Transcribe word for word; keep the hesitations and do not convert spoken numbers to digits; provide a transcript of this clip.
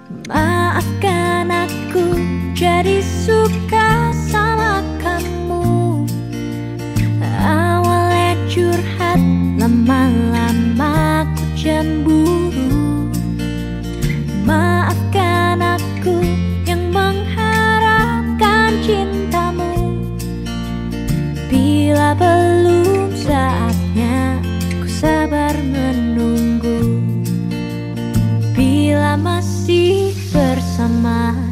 Maafkan aku jadi suka sama kamu. Awalnya curhat, lama-lama ku cemburu. Maafkan aku yang mengharapkan cintamu. Bila belum saatnya, ku sabar menunggu. Bila masih bersama